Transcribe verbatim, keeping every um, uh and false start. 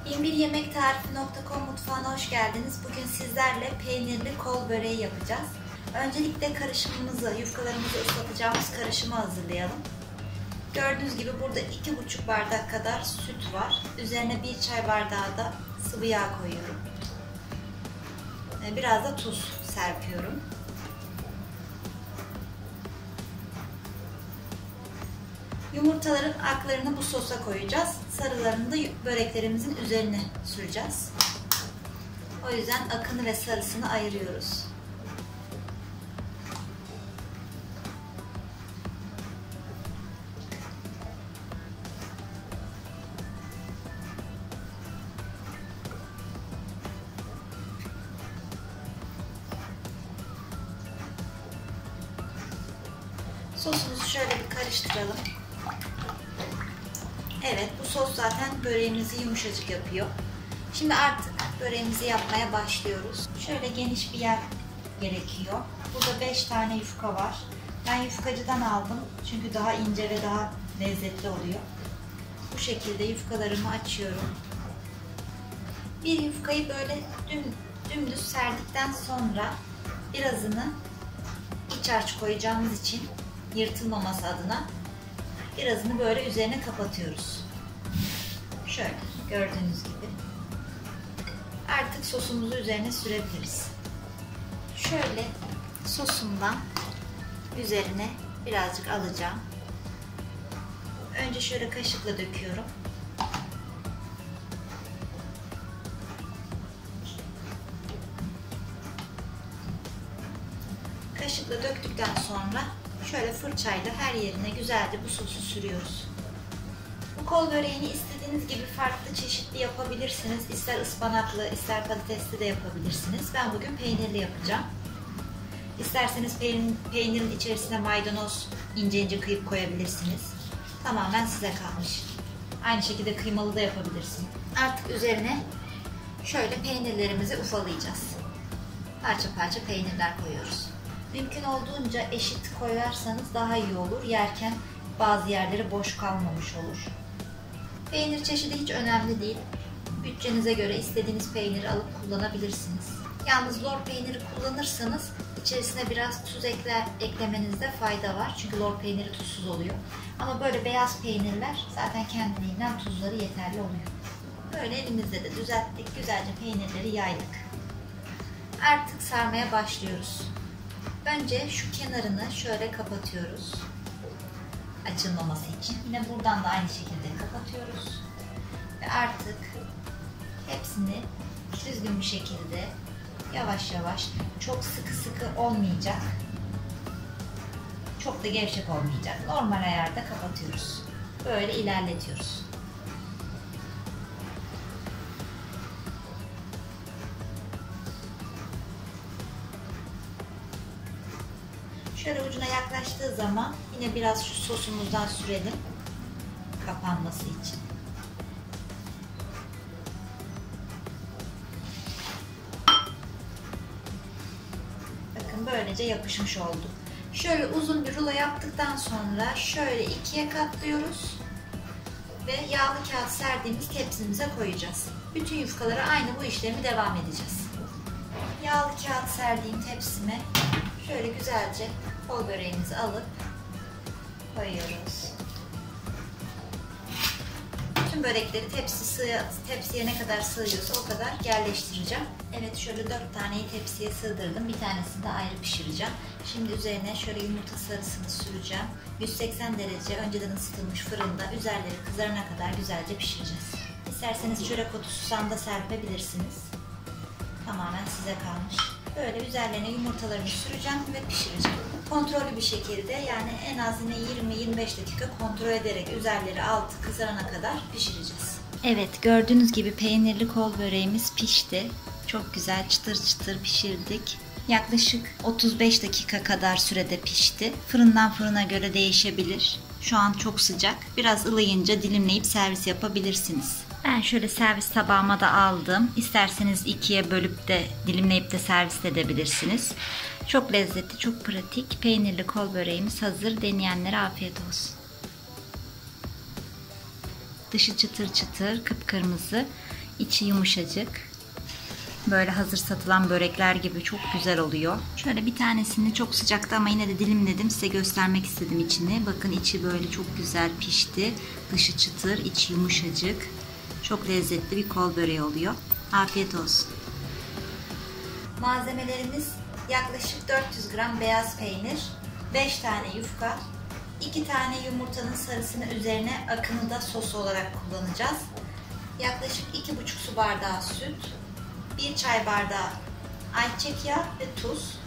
bin bir yemek tarifi nokta com mutfağına hoş geldiniz. Bugün sizlerle peynirli kol böreği yapacağız. Öncelikle karışımımızı, yufkalarımızı ıslatacağımız karışımı hazırlayalım. Gördüğünüz gibi burada iki buçuk bardak kadar süt var. Üzerine bir çay bardağı da sıvı yağ koyuyorum. Biraz da tuz serpiyorum. Yumurtaların aklarını bu sosa koyacağız. Sarılarını da böreklerimizin üzerine süreceğiz. O yüzden akını ve sarısını ayırıyoruz. Sosumuzu şöyle bir karıştıralım. Evet, bu sos zaten böreğimizi yumuşacık yapıyor. Şimdi artık böreğimizi yapmaya başlıyoruz. Şöyle geniş bir yer gerekiyor. Burada beş tane yufka var. Ben yufkacıdan aldım. Çünkü daha ince ve daha lezzetli oluyor. Bu şekilde yufkalarımı açıyorum. Bir yufkayı böyle düm, dümdüz serdikten sonra birazını iç harç koyacağımız için yırtılmaması adına birazını böyle üzerine kapatıyoruz. Şöyle gördüğünüz gibi. Artık sosumuzu üzerine sürebiliriz. Şöyle sosumdan üzerine birazcık alacağım. Önce şöyle kaşıkla döküyorum. Kaşıkla döktükten sonra şöyle fırçayla her yerine güzelce bu sosu sürüyoruz. Bu kol böreğini istediğiniz gibi farklı çeşitli yapabilirsiniz. İster ıspanaklı, ister patatesli de yapabilirsiniz. Ben bugün peynirli yapacağım. İsterseniz peynirin içerisine maydanoz ince ince kıyıp koyabilirsiniz. Tamamen size kalmış. Aynı şekilde kıymalı da yapabilirsiniz. Artık üzerine şöyle peynirlerimizi ufalayacağız. Parça parça peynirler koyuyoruz. Mümkün olduğunca eşit koyarsanız daha iyi olur. Yerken bazı yerleri boş kalmamış olur. Peynir çeşidi hiç önemli değil. Bütçenize göre istediğiniz peyniri alıp kullanabilirsiniz. Yalnız lor peyniri kullanırsanız içerisine biraz tuz ekler, eklemenizde fayda var. Çünkü lor peyniri tuzsuz oluyor. Ama böyle beyaz peynirler zaten kendiliğinden tuzları yeterli oluyor. Böyle elimizde de düzelttik. Güzelce peynirleri yaydık. Artık sarmaya başlıyoruz. Önce şu kenarını şöyle kapatıyoruz. Açılmaması için. Yine buradan da aynı şekilde kapatıyoruz. Ve artık hepsini düzgün bir şekilde yavaş yavaş, çok sıkı sıkı olmayacak. Çok da gevşek olmayacak. Normal ayarda kapatıyoruz. Böyle ilerletiyoruz. Şöyle ucuna yaklaştığı zaman yine biraz şu sosumuzdan sürelim kapanması için. Bakın böylece yapışmış oldu. Şöyle uzun bir rulo yaptıktan sonra şöyle ikiye katlıyoruz ve yağlı kağıt serdiğimiz tepsimize koyacağız. Bütün yufkalara aynı bu işlemi devam edeceğiz. Yağlı kağıt serdiğim tepsime şöyle güzelce kol böreğimizi alıp koyuyoruz. Bütün börekleri tepsi sığ, tepsiye ne kadar sığıyorsa o kadar yerleştireceğim. Evet, şöyle dört taneyi tepsiye sığdırdım. Bir tanesini de ayrı pişireceğim. Şimdi üzerine şöyle yumurta sarısını süreceğim. yüz seksen derece önceden ısıtılmış fırında üzerleri kızarana kadar güzelce pişireceğiz. İsterseniz çörek otu susam da serpebilirsiniz. Tamamen size kalmış. Böyle üzerlerine yumurtalarımı süreceğim ve pişireceğim. Kontrollü bir şekilde, yani en az yine yirmi yirmi beş dakika kontrol ederek üzerleri altı kızarana kadar pişireceğiz. Evet, gördüğünüz gibi peynirli kol böreğimiz pişti. Çok güzel çıtır çıtır pişirdik. Yaklaşık otuz beş dakika kadar sürede pişti. Fırından fırına göre değişebilir. Şu an çok sıcak. Biraz ılıyınca dilimleyip servis yapabilirsiniz. Ben şöyle servis tabağıma da aldım. İsterseniz ikiye bölüp de dilimleyip de servis edebilirsiniz. Çok lezzetli, çok pratik peynirli kol böreğimiz hazır. Deneyenlere afiyet olsun. Dışı çıtır çıtır, kıpkırmızı. İçi yumuşacık. Böyle hazır satılan börekler gibi çok güzel oluyor. Şöyle bir tanesini çok sıcaktı ama yine de dilimledim. Size göstermek istedim içini. Bakın içi böyle çok güzel pişti. Dışı çıtır, içi yumuşacık. Çok lezzetli bir kol böreği oluyor. Afiyet olsun. Malzemelerimiz yaklaşık dört yüz gram beyaz peynir, beş tane yufka, iki tane yumurtanın sarısını üzerine akını da sos olarak kullanacağız. Yaklaşık iki buçuk su bardağı süt, bir çay bardağı ayçiçek yağı ve tuz.